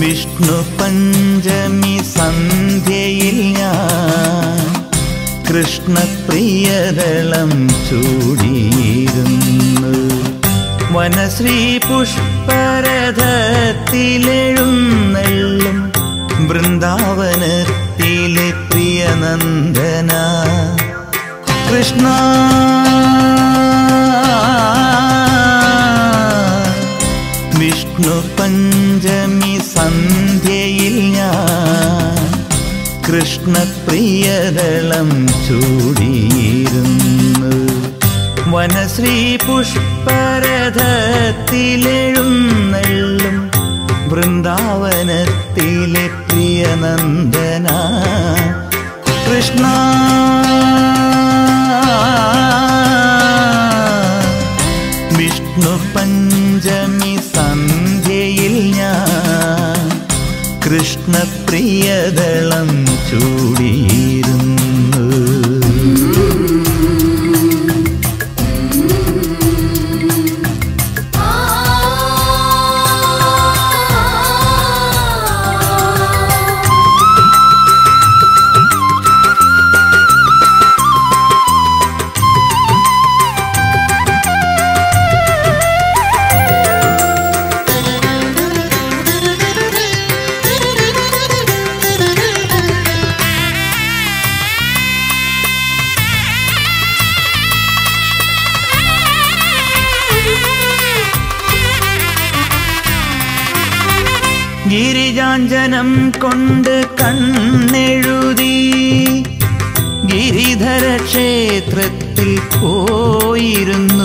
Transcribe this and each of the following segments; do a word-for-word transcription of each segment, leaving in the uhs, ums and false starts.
വിഷ്ണു പഞ്ചമി സന്ധ്യയിൽ ഞാൻ കൃഷ്ണപ്രിയദളം ചൂടിയിരുന്നു. വനശ്രീ പുഷ്പരഥത്തിലെഴുന്നള്ളും വൃന്ദാവനത്തിലെ പ്രിയനന്ദന കൃഷ്ണ. വിഷ്ണു പഞ്ചമി സന്ധ്യയിൽ ഞാൻ കൃഷ്ണപ്രിയദളം ചൂടിയിരുന്നു. വനശ്രീ പുഷ്പരഥത്തിലെഴുന്നള്ളും വൃന്ദാവനത്തിലെ പ്രിയനന്ദന കൃഷ്ണ. വിഷ്ണു പഞ്ചമി സന്ധ്യയിൽ ഞാൻ കൃഷ്ണപ്രിയദളം ചൂടിയിരുന്നു. ഗിരിജാഞ്ജനം കൊണ്ട് കണ്ണെഴുതി ഗിരിധര ക്ഷേത്രത്തിൽ പോയിരുന്നു.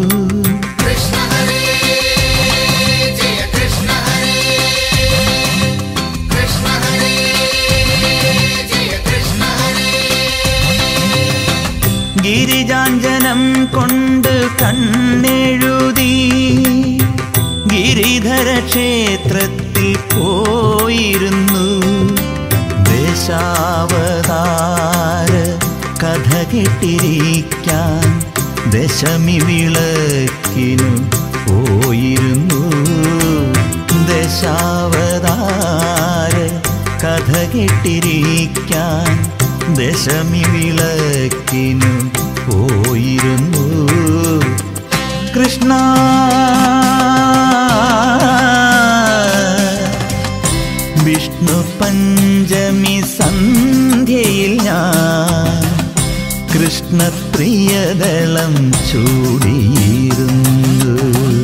ഗിരിജാഞ്ജനം കൊണ്ട് കണ്ണെഴുതി ഗിരിധര ക്ഷേത്രത്തിൽ പോയിരുന്നു. ദേശാവതാര കഥ കേട്ടിരിക്കാൻ ദശമി വിളക്കിനു പോയിരുന്നു. ദേശാവതാര കഥ കേട്ടിരിക്കാൻ ദശമി വിളക്കിനു പോയിരുന്നു. കൃഷ്ണ വിഷ്ണു പഞ്ചമി സന്ധ്യയിൽ ഞാൻ കൃഷ്ണപ്രിയദളം ചൂടിയിരുന്നു.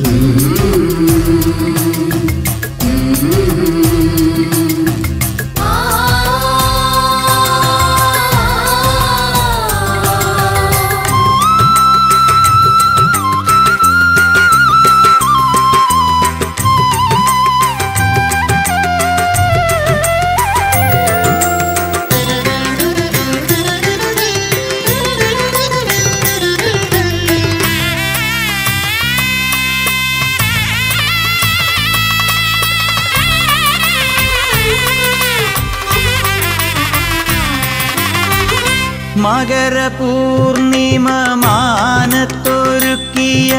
മകരപൂർണിമ മാനത്തൊരുക്കിയ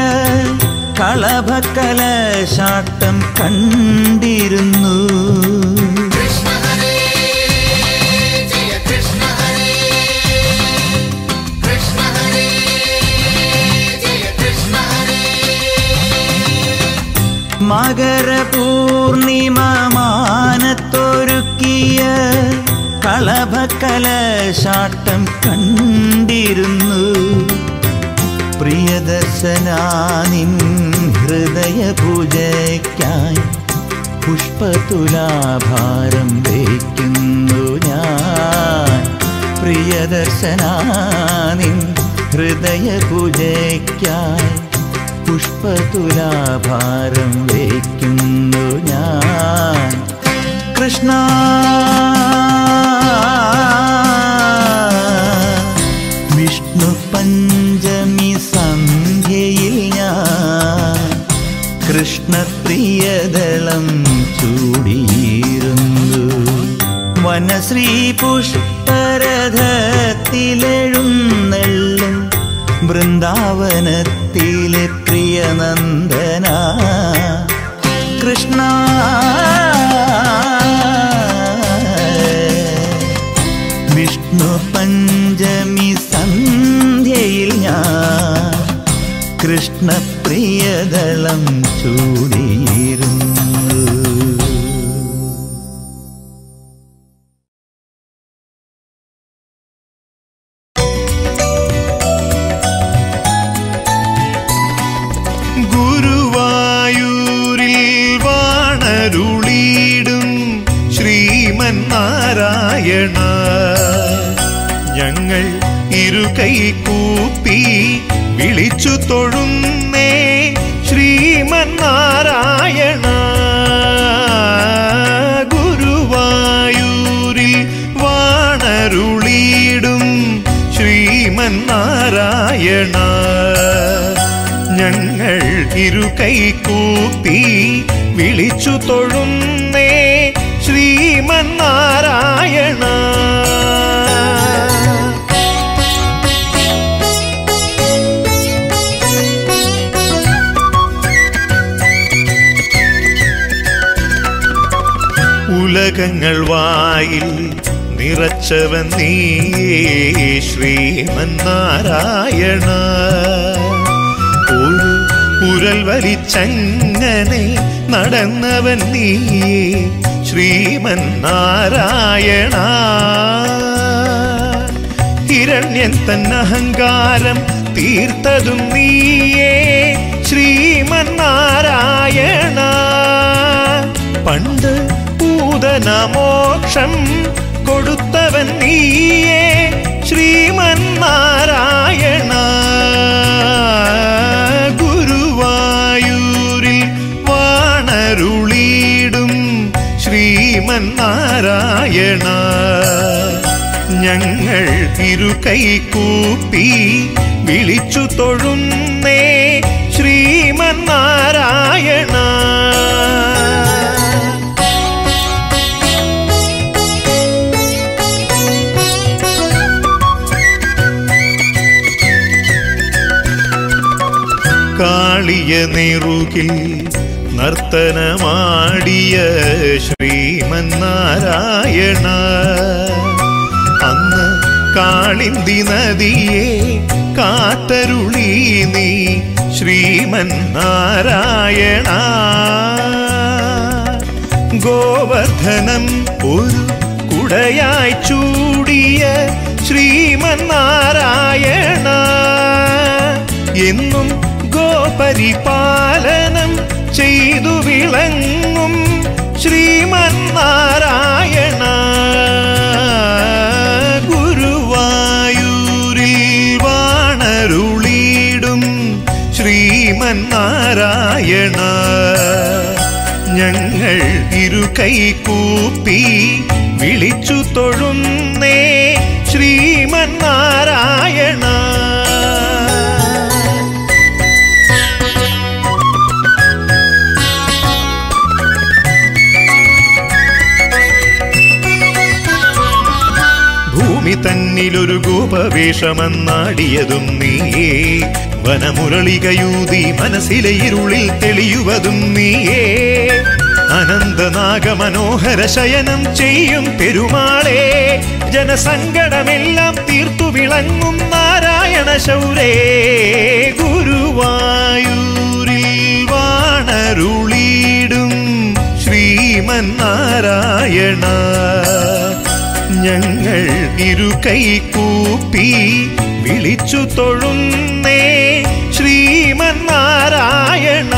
കളഭക്കലശാട്ടം കണ്ടിരുന്നു. മകരപൂർണിമ മാനത്തൊരുക്കിയ കളഭക്കലശാട്ടം കണ്ടിരുന്നു. പ്രിയദർശനാനിൻ ഹൃദയപൂജയ്ക്കായി പുഷ്പതുലാഭാരം വയ്ക്കുന്നു ഞാൻ. പ്രിയദർശനാനിൻ ഹൃദയപൂജയ്ക്കായി പുഷ്പതുലാഭാരം വയ്ക്കുന്നു ഞാൻ. കൃഷ്ണ വിഷ്ണു പഞ്ചമി സന്ധ്യയിൽ ഞാൻ കൃഷ്ണപ്രിയദളം ചൂടിയിരുന്നു. വനശ്രീ പുഷ്പരഥത്തിലെഴുന്നള്ളും വൃന്ദാവനത്തിലെ പ്രിയനന്ദന കൃഷ്ണ. വിഷ്ണു പഞ്ചമി സന്ധ്യയിൽ ഞാൻ കൃഷ്ണപ്രിയദളം ചൂടിയിരുന്നു. ഗുരുവായൂരിൽ വാണരുളിയിടും ശ്രീമൻ നാരായണ, ഞങ്ങൾ ഇരുകൈ കൂപ്പി വിളിച്ചു തൊഴുന്നേ ശ്രീമൻ നാരായണ. ഗുരുവായൂരിൽ വാണരുളിയിടും ശ്രീമൻ നാരായണ, ഞങ്ങൾ ഇരുകൈ കൂപ്പി വിളിച്ചു തൊഴുന്നേ ശ്രീമൻ നാരായണ. ഉലകങ്ങൾ വായിൽ നിറച്ചവൻ നീയേ ശ്രീമൻ നാരായണ. ഒരു ഉരൽ വലിച്ചങ്ങനെ നടന്നവൻ നീയേ ശ്രീമൻ നാരായണ. ഹിരണ്യൻ തന്നഹങ്കാരം തീർത്തതും നീയേ ശ്രീമൻ നാരായണ. പണ്ട് പൂതനമോക്ഷം കൊടുത്തവൻ നീയേ ശ്രീമൻ നാരായണ. ഗുരുവായൂരിൽ വാണരുളിയിടും ശ്രീമൻ നാരായണ, ഞങ്ങൾ ഇരുകൈ കൂപ്പി വിളിച്ചു തൊഴുന്നേ ശ്രീമൻ നാരായണ. കാളിയ നെറുകിൽ നർത്തനമാടിയ ശ്രീമൻ നാരായണ, അന്ന് കാളിന്തി നദിയെ കാത്തരുളി നീ ശ്രീമൻ നാരായണ. ഗോവർദ്ധനം ഒരു കുടയായി ചൂടിയ ശ്രീമൻ നാരായണ, എന്നും ഗോപരിപാലനം ചെയ്തു വിളങ്ങും ശ്രീമൻ നാരായണ. ഗുരുവായൂരിൽ വാണരുളിയിടും ശ്രീമൻ നാരായണ, ഞങ്ങൾ ഇരുകൈ കൂപ്പി വിളിച്ചു തൊഴുന്നേ ശ്രീമൻ നാരായണ. ഭൂമി തന്നിലൊരു ഗോപവേഷമെന്നാടിയതും നീയേ, വനമുരളികയൂതി മനസ്സിലെ ഇരുളിൽ തെളിയുവതും നീയേ. അനന്തനാഗ മനോഹര ശയനം ചെയ്യും പെരുമാളേ, ജനസങ്കടമെല്ലാം തീർത്തു വിളങ്ങും നാരായണ ശൗരേ. ഗുരുവായൂരിൽ വാണരുളിയിടും ശ്രീമൻ നാരായണ, ഞങ്ങൾ ഇരുകൈ കൂപ്പി വിളിച്ചു തൊഴുന്നേ ശ്രീമൻ നാരായണ.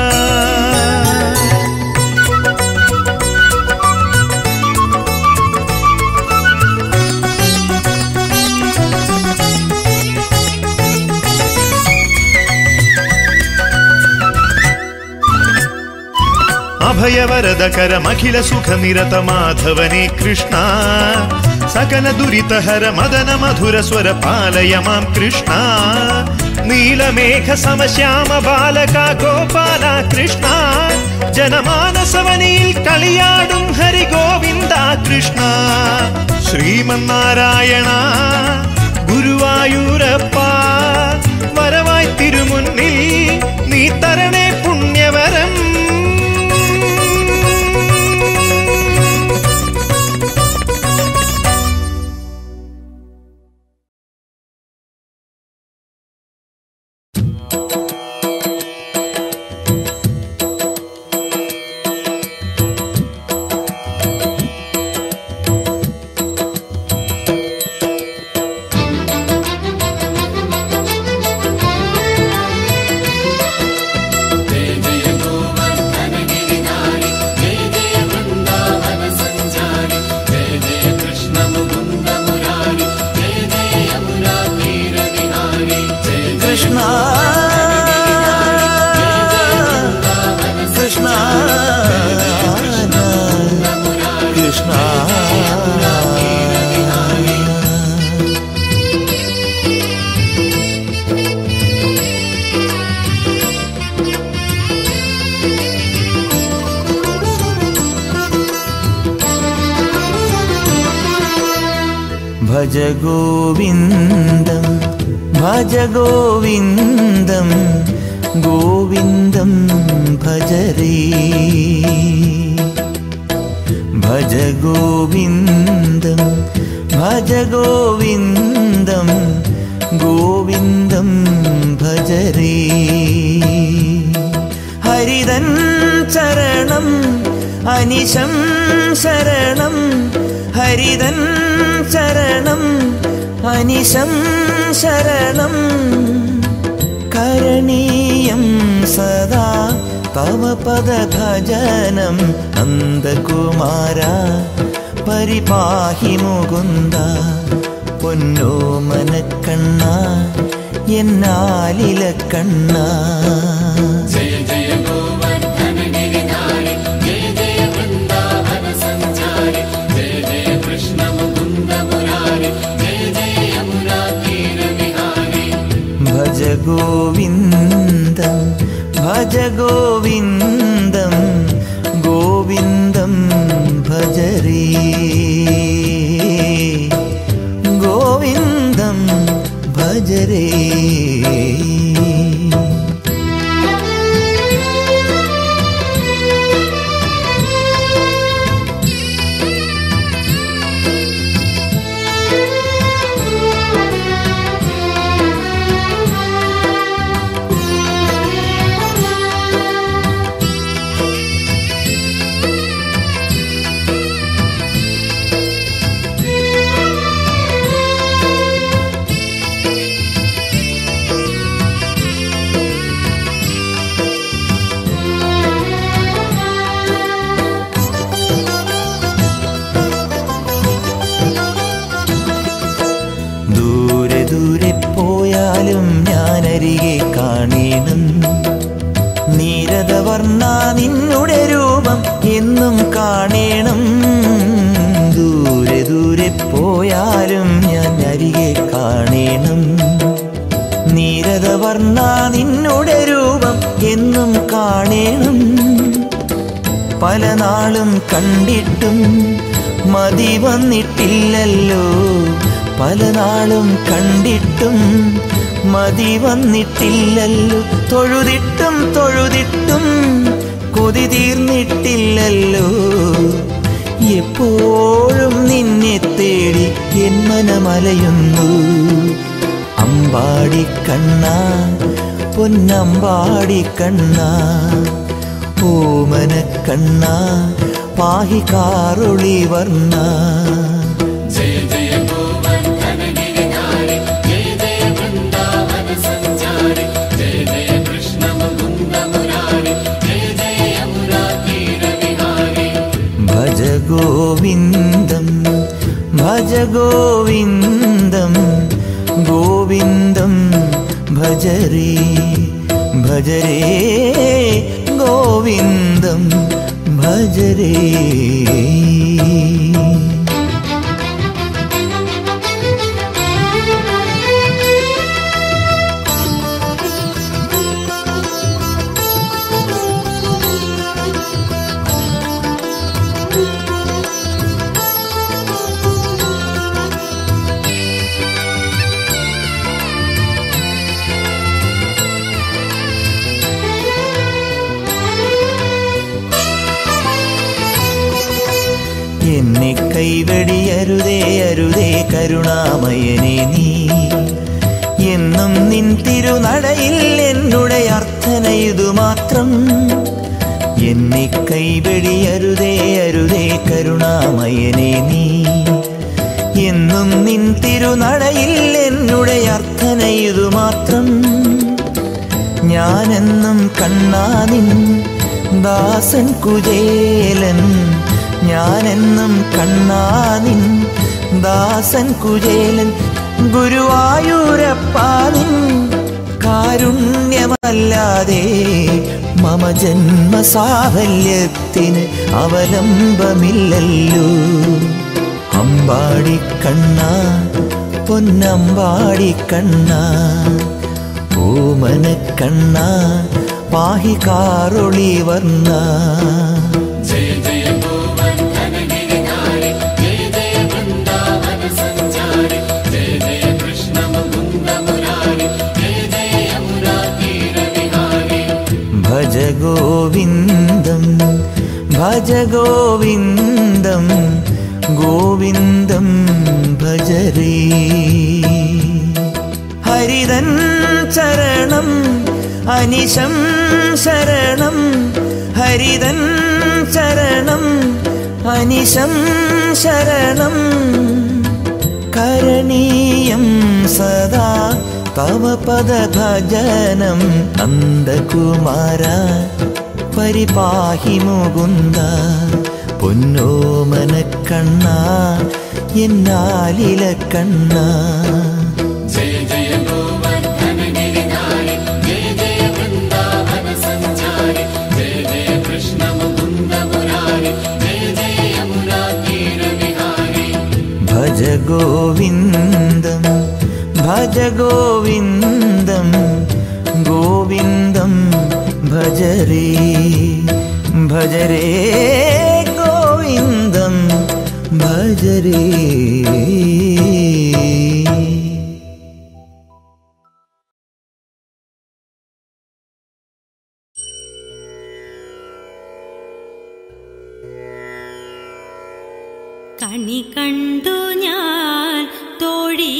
അഭയവരദകരമഖില സുഖനിരത മാധവനേ കൃഷ്ണ, സകല ദുരിതഹര മദന മധുര സ്വര പാലയ മാം കൃഷ്ണ. നീലമേഘ സമശ്യാമ ബാലക ഗോപാല കൃഷ്ണ, ജനമാനസവനിയിൽ കളിയാടും ഹരി ഗോവിന്ദ കൃഷ്ണ. ശ്രീമൻ നാരായണ ഗുരുവായൂരപ്പ, വരവായി തിരുമുന്നിൽ നീ തരണേ പുണ്യവരം. ഗോവിന്ദം ഭജ ഗോവിന്ദം ഗോവിന്ദം ഭജരേ ഭജ ഗോവിന്ദം ഭജ ഗോവിന്ദം ഗോവിന്ദം ഭജരേ ഹരിതൻ ചരണം അനിശം ശരണം ഹരിതൻ ചരണം അനിശം ശരണം കരണീയം സദാ തവ പദഭജനം നന്ദകുമാര പരിപാഹി മുകുന്ദ പൊന്നോമനക്കണ്ണ എന്നാലില കണ്ണ ജയ ജയ ഗോവർദ്ധന ഗിരിധാരി ജയ ജയ വൃന്ദാവന സഞ്ചാരി ജയ ജയ കൃഷ്ണ മുകുന്ദ മുരാരി ജയ ജയ യമുനാ തീര വിഹാരി ഭജ ഗോവിന്ദം ഭജ ഗോവിന്ദം ഗോവിന്ദം ഭജരേ ഗോവിന്ദം ഭജരേ ദൂരെ ദൂരെ പോയാലും ഞാനരികെ കാണേണം നീരദവർണ്ണ നിന്നുടെ രൂപം എന്നും കാണേണം ദൂരെ ദൂരെ പോയാലും ഞാൻ അരികെ കാണേണം നീരദവർണ്ണ നിന്നുടെ രൂപം എന്നും കാണേണം പല നാളും കണ്ടിട്ടും മതി വന്നിട്ടില്ലല്ലോ പല നാളും കണ്ടിട്ടും മതി വന്നിട്ടില്ലല്ലോ തൊഴുതിട്ടും തൊഴുതിട്ടും കൊതി തീർന്നിട്ടില്ലല്ലോ എപ്പോഴും നിന്നെ തേടി എൻ മനമലയുന്നു അമ്പാടി കണ്ണ പൊന്നമ്പാടി കണ്ണ ഓമന കണ്ണ പാഹി കാറുളി വർണ്ണ ജയ ജയ ഗോവർദ്ധന ഗിരിധാരി ജയ ജയ വൃന്ദാവന സഞ്ചാരി ജയ ജയ കൃഷ്ണ മുകുന്ദ മുരാരി ജയ ജയ യമുനാ തീര വിഹാരി ഭജ ഗോവിന്ദം ഭജ ഗോവിന്ദം ഗോവിന്ദം ഭജരേ ഭജരേ ഗോവിന്ദം ഭജരേ എന്നെ കൈവെടിയരുതേ അരുതേ കരുണാമയനെ നീ എന്നും നിൻ തിരുനടയിൽ എന്നുടെ അർത്ഥന ഇതുമാത്രം എന്നെ കൈവെടിയരുതേ അരുതേ കരുണാമയനെ നീ എന്നും നിൻ തിരുനടയിൽ എന്നുടെ അർത്ഥന ഇതുമാത്രം ഞാനെന്നും കണ്ണാനിൻ ദാസൻ കുചേലൻ ഞാനെന്നും കണ്ണാനിൻ ദാസൻ കുചേലൻ ഗുരുവായൂരപ്പാനിൻ കാരുണ്യമല്ലാതെ മമ ജന്മസാഫല്യത്തിന് അവലംബമില്ലല്ലോ അമ്പാടി കണ്ണ പൊന്നമ്പാടി കണ്ണ ഓമന കണ്ണ പാഹി കാറുളി വർണ്ണ ജയ ജയ ഗോവർദ്ധന ഗിരിധാരി ജയ ജയ വൃന്ദാവന സഞ്ചാരി ഗോവിന്ദം ഭജ ഗോവിന്ദം ഗോവിന്ദം ഭജരേ. ഹരിതൻ ചരണം അനിശം ശരണം ഹരിതൻ ചരണം അനിശം ശരണം കരണീയം സദാ തവ പദ ഭജനം നന്ദകുമാര പരിപാഹി മുകുന്ദ പൊന്നോമന കണ്ണ എന്നാലില കണ്ണ. ജയ ജയ ഗോവർദ്ധന ഗിരിധാരി ജയ ജയ വൃന്ദാവന സഞ്ചാരി ജയ ജയ കൃഷ്ണ മുകുന്ദ മുരാരി ജയ ജയ യമുനാ തീര വിഹാരി. ഭജ ഗോവിന്ദം ഭജ ഗോവിന്ദം ഗോവിന്ദം ഭജരേ ഭജരേ ഗോവിന്ദം ഭജരേ. കണി കണ്ടു ഞാൻ തോഴി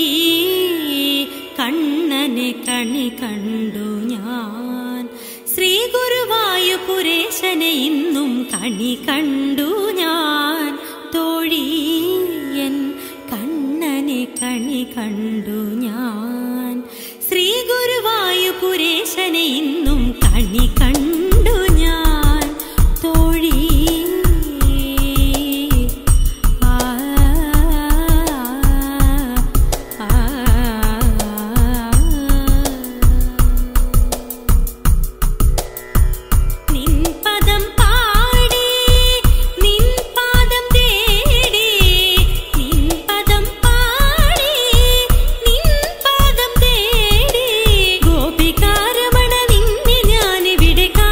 കണ്ണനെ കണി കണ്ടു ഞാൻ ശ്രീ ഗുരുവായൂരേശനെ ഇന്നും കണി കണ്ടു ഞാൻ തോഴിയൻ കണ്ണനെ കണി കണ്ടു ഞാൻ ശ്രീ ഗുരുവായൂരേശനെ ഇന്നും കണി കണ്ടു ഞാൻ തോഴി. ഗോപികാരമണ നിന്നെ ഞാനിവിടെ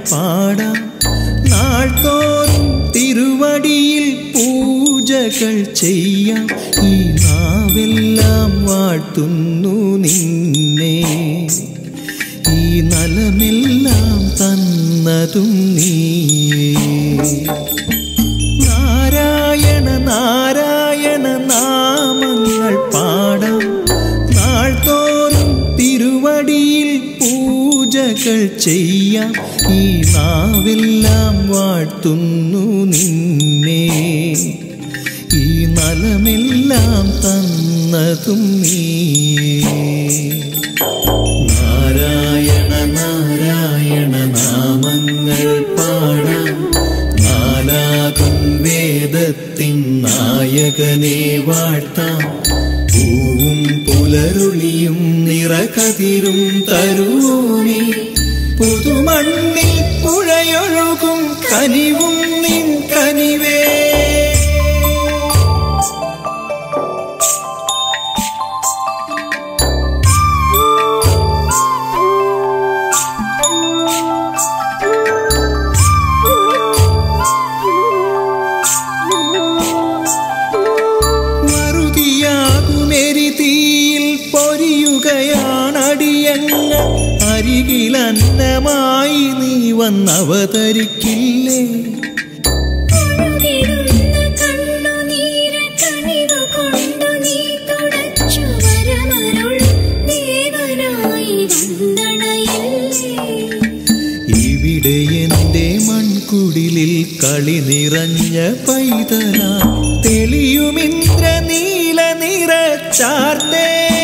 പാടാം. നാൾതോറും തിരുവടിയിൽ പൂജകൾ ചെയ്യാം. ഈ നാവെല്ലാം വാഴ്ത്തുന്നു നിന്നെ. ഈ നലമെല്ലാം തന്നതും നീയേ. നാരായണ നാരായണ നാമങ്ങൾ പാടാം. നാൾതോറും തിരുവടിയിൽ പൂജകൾ ചെയ്യാം. ഈ നാവെല്ലാം വാഴ്ത്തുന്നു നിന്നെ. ഈ നലമെല്ലാം തന്നതും നീയേ. നാരായണ നാരായണ നാമങ്ങൾ പാടാം. നാലാകും വേദത്തിൻ നായകനെ വാഴ്ത്താം. പൂവും പുലരുളിയും നിറകതിരും തരൂമി. പുതുമണ്ണിൽ പുഴയൊഴുകും കനിവും നിൻ കനിവേ. അരികിലന്നമായി നീ വന്നവതരിക്കില്ലേ? ഇവിടെ എന്റെ മൺകുടിലിൽ കളി നിറഞ്ഞ പൈതല തെളിയുമിന്ദ്ര നീല നിറച്ചാർത്തേ.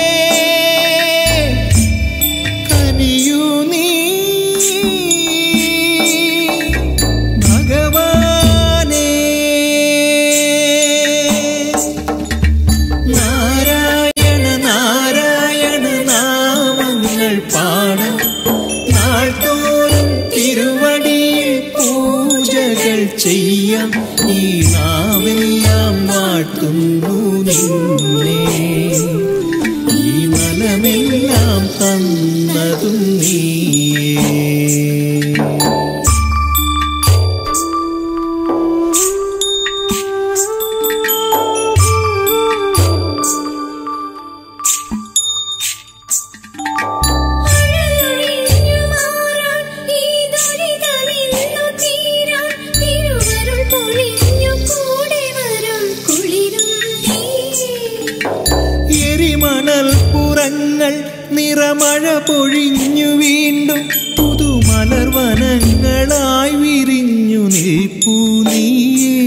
ചെയ്യാം ഈ നാവെല്ലാം വാഴ്ത്തുന്നു നിന്നെ. ഈ നലമെല്ലാം തന്നതും നീയേ. നിറമഴ പൊഴിഞ്ഞു വീണ്ടും പുതുമലർവനങ്ങളായി വിരിഞ്ഞു നിൽപ്പൂ നീയേ.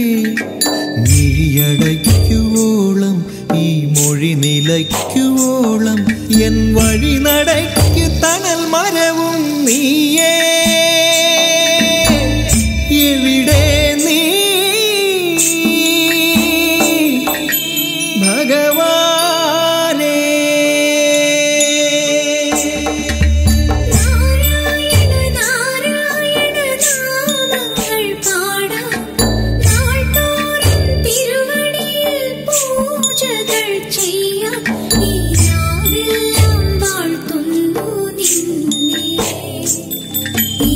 മിഴിയടയ്ക്കുവോളം ഈ മൊഴി നിലയ്ക്കുവോളം എൻ വഴി നടയ്ക്കു തണൽ മരവും നീയേ. എവിടെ നീ ഭഗവാൻ? ഈ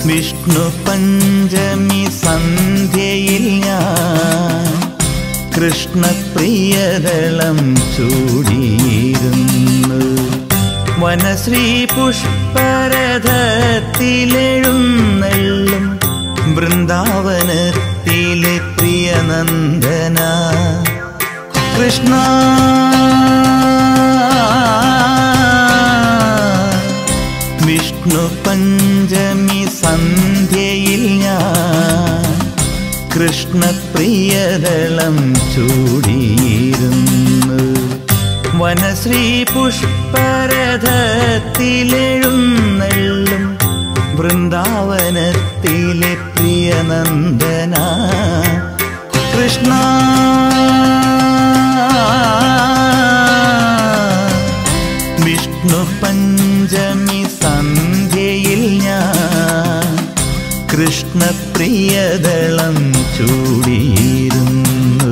വിഷ്ണു പഞ്ചമി സന്ധ്യയിൽ ഞാൻ കൃഷ്ണപ്രിയദളം ചൂടിയിരുന്നു. വനശ്രീ പുഷ്പരഥത്തിലെഴുന്നള്ളും വൃന്ദാവനത്തിലെ പ്രിയനന്ദന കൃഷ്ണ. വിഷ്ണു പഞ്ചമി സന്ധ്യയിൽ ഞാൻ കൃഷ്ണപ്രിയദളം ചൂടിയിരുന്നു. വനശ്രീ പുഷ്പരഥത്തിലെഴുന്നള്ളും വൃന്ദാവനത്തിലെ പ്രിയനന്ദന കൃഷ്ണ. വിഷ്ണു പഞ്ചമി സന്ധ്യയിൽ ഞാൻ കൃഷ്ണപ്രിയദളം ചൂടിയിരുന്നു.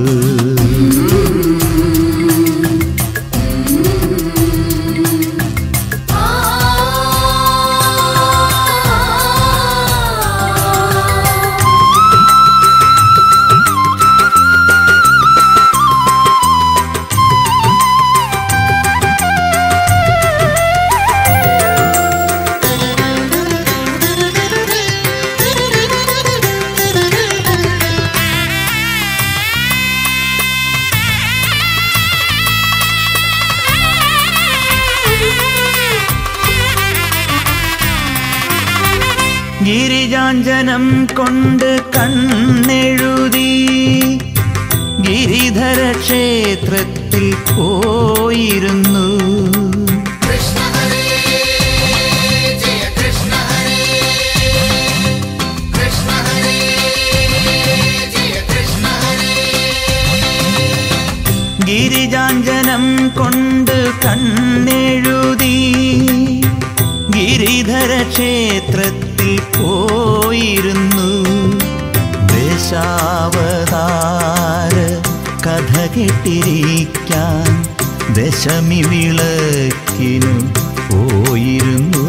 ഗിരിജാഞ്ജനം കൊണ്ട് കണ്ണെഴുതി ഗിരിധര ക്ഷേത്രത്തിൽ പോയിരുന്നു. ഗിരിജാഞ്ജനം കൊണ്ട് കണ്ണെഴുതി ഗിരിധര ക്ഷേത്രത്തിൽ പോയിരുന്നു. ദേശാവതാര കഥ കെട്ടിരിക്കാൻ ദശമി വിളക്കിനു പോയിരുന്നു.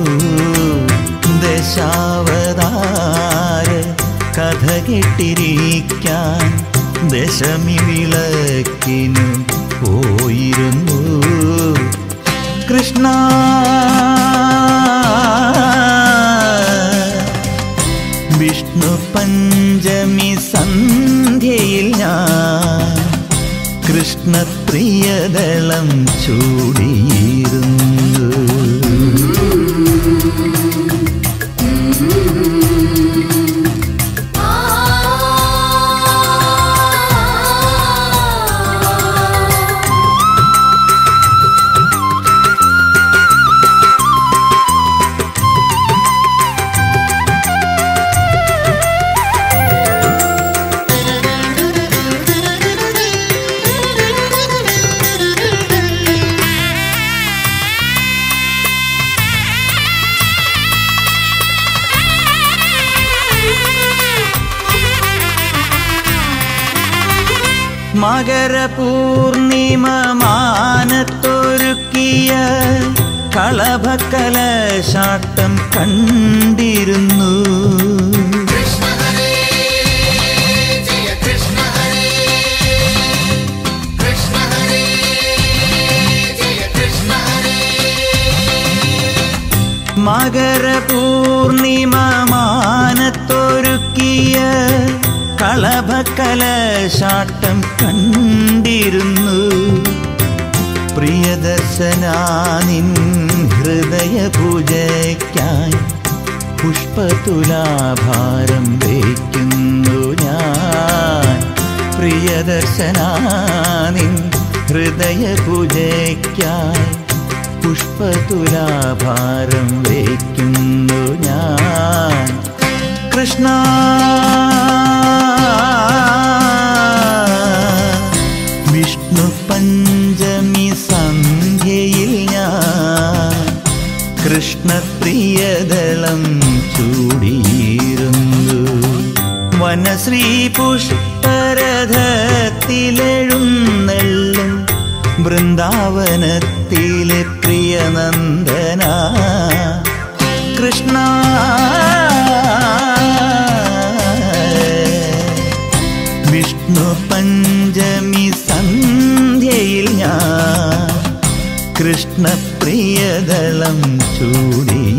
ദേശാവതാര കഥ കെട്ടിരിക്കാൻ ദശമി വിളക്കിനു പോയിരുന്നു. കൃഷ്ണ. വിഷ്ണു പഞ്ചമി സന്ധ്യയിൽ ഞാൻ കൃഷ്ണപ്രിയദളം ചൂടിയിരുന്നു. മകരപൂർണിമ മാനത്തൊരുക്കിയ കളഭകലശാട്ടം കണ്ടിരുന്നു. മകരപൂർണിമ മാനത്തൊരുക്കിയ കളഭകലശാട്ടം കണ്ടിരുന്നു. പ്രിയദർശനാനിൻ ഹൃദയപൂജയ്ക്കായി പുഷ്പതുലാഭാരം വയ്ക്കുന്നു ഞാൻ. പ്രിയദർശനാനിൻ ഹൃദയപൂജയ്ക്കായി പുഷ്പതുലാഭാരം വയ്ക്കുന്നു ഞാൻ. കൃഷ്ണ. വിഷ്ണു പഞ്ചമി സന്ധ്യയിൽ ഞാൻ കൃഷ്ണപ്രിയദളം ചൂടിയിരുന്നു. വനശ്രീ പുഷ്പരഥത്തിലെഴുന്നള്ളും വൃന്ദാവനത്തിലെ പ്രിയനന്ദന കൃഷ്ണ. വിഷ്ണു പഞ്ചമി സന്ധ്യയിൽ ഞാൻ കൃഷ്ണപ്രിയദളം ചൂടി